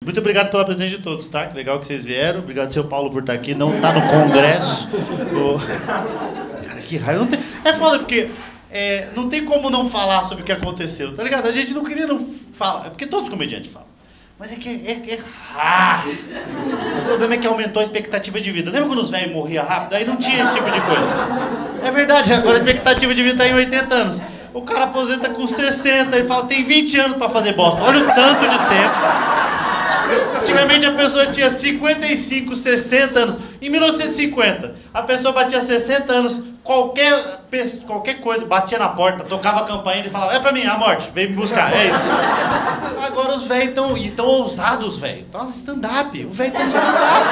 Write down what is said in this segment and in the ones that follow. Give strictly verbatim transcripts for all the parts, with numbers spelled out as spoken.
Muito obrigado pela presença de todos, tá? Que legal que vocês vieram. Obrigado, seu Paulo, por estar aqui. Não tá no congresso. O... Cara, que raio. Não tem... É foda, porque é, não tem como não falar sobre o que aconteceu, tá ligado? A gente não queria não falar. É porque todos os comediantes falam. Mas é que é, é, é raro. O problema é que aumentou a expectativa de vida. Lembra quando os velhos morriam rápido? Aí não tinha esse tipo de coisa. É verdade, agora a expectativa de vida tá em oitenta anos. O cara aposenta com sessenta, ele fala, tem vinte anos pra fazer bosta. Olha o tanto de tempo. Antigamente a pessoa tinha cinquenta e cinco, sessenta anos. Em mil novecentos e cinquenta, a pessoa batia sessenta anos, qualquer, qualquer coisa, batia na porta, tocava a campainha e falava, é pra mim, a morte, vem me buscar, é isso. Agora os velhos estão tão ousados, velho. Tá no stand-up, o velho tá no stand-up.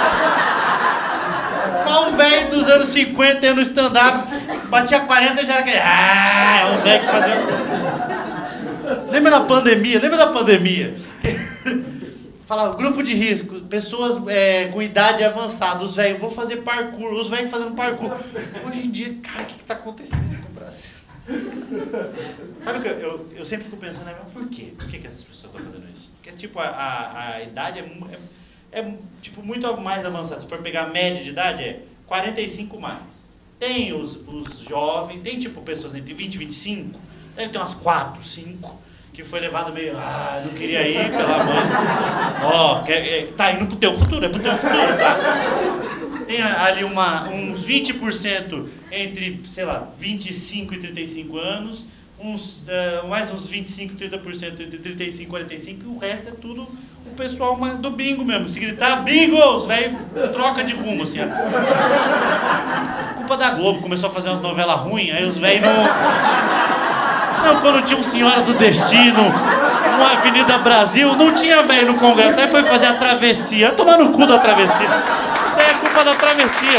Qual velho dos anos cinquenta ia no stand-up? Batia quarenta e já era aquele... Ah, os velhos que faziam... Lembra da pandemia? Lembra da pandemia? Falava, grupo de risco, pessoas é, com idade avançada, os velhos, vou fazer parkour, os velhos fazendo parkour. Hoje em dia, cara, o que está acontecendo com o Brasil? Sabe o que eu, eu, eu sempre fico pensando, né, mas por quê? Por que, que essas pessoas estão fazendo isso? Porque, tipo, a, a, a idade é, é, é, tipo, muito mais avançada. Se for pegar a média de idade, é quarenta e cinco mais. Tem os, os jovens, tem, tipo, pessoas entre vinte e vinte e cinco, deve ter umas quatro, cinco... que foi levado meio, ah, não queria ir pela mãe. Ó, oh, é, tá indo pro teu futuro, é pro teu futuro, tá? Tem ali uma, uns vinte por cento entre, sei lá, vinte e cinco e trinta e cinco anos, uns, uh, mais uns vinte e cinco, trinta por cento entre trinta e cinco e quarenta e cinco, e o resto é tudo o pessoal do bingo mesmo. Se gritar bingo, os velhos troca de rumo, assim. Ó. Culpa da Globo, começou a fazer umas novelas ruins, aí os velhos não... Não, quando tinha um Senhora do Destino, uma Avenida Brasil, não tinha velho no Congresso. Aí foi fazer a travessia. Tomar no cu da travessia. Isso aí é culpa da travessia.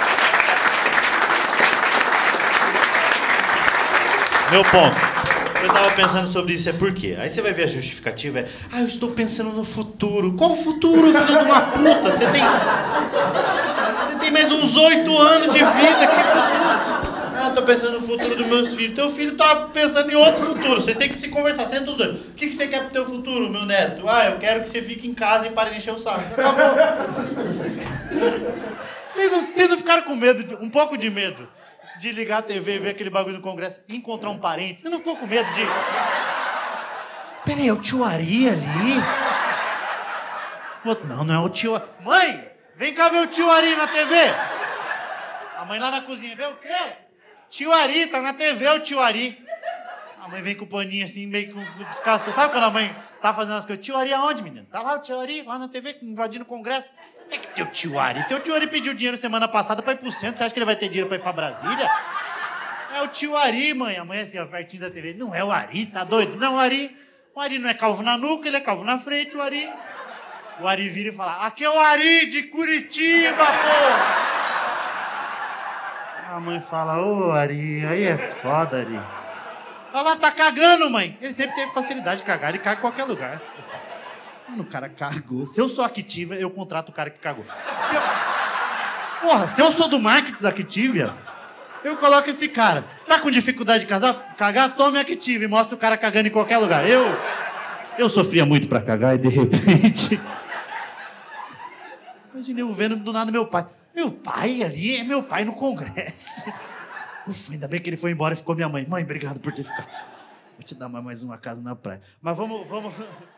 Meu ponto. Eu tava pensando sobre isso, é por quê? Aí você vai ver a justificativa, é... Ah, eu estou pensando no futuro. Qual futuro, filho de uma puta? Você tem... Você tem mais uns oito anos de vida, que futuro? Ah, tô pensando no futuro dos meus filhos. Teu filho tá pensando em outro futuro. Vocês têm que se conversar, senta os dois. O que, que você quer pro teu futuro, meu neto? Ah, eu quero que você fique em casa e pare de encher o saco. Acabou. Vocês não, vocês não ficaram com medo, de, um pouco de medo, de ligar a T V e ver aquele bagulho no Congresso e encontrar um parente? Você não ficou com medo de... Peraí, é o tio Ari ali? Não, não é o tio... Mãe, vem cá ver o tio Ari na T V. A mãe lá na cozinha, vê o quê? Tio Ari, tá na T V o tio Ari. A mãe vem com o paninho assim, meio com descasca. Sabe quando a mãe tá fazendo as coisas? Tio Ari aonde, menino? Tá lá o tio Ari, lá na T V, invadindo o Congresso. É que teu tio Ari? Teu tio Ari pediu dinheiro semana passada pra ir pro centro. Você acha que ele vai ter dinheiro pra ir pra Brasília? É o tio Ari, mãe. A mãe assim, ó, pertinho da T V. Não é o Ari, tá doido? Não, o Ari. O Ari não é calvo na nuca, ele é calvo na frente, o Ari. O Ari vira e fala, aqui é o Ari de Curitiba, pô! A mãe fala, ô, Ari, aí é foda, Ari. Olha lá, tá cagando, mãe. Ele sempre teve facilidade de cagar, ele caga em qualquer lugar. Mano, o cara cagou. Se eu sou Activia, eu contrato o cara que cagou. Se eu... Porra, se eu sou do marketing da Activia, eu coloco esse cara. Você tá com dificuldade de casar? Cagar? Tome Activia e mostra o cara cagando em qualquer lugar. Eu, eu sofria muito pra cagar e, de repente... Imaginei eu vendo do nada meu pai. Meu pai ali é meu pai no Congresso. Ufa, ainda bem que ele foi embora e ficou minha mãe. Mãe, obrigado por ter ficado. Vou te dar mais uma casa na praia. Mas vamos... vamos...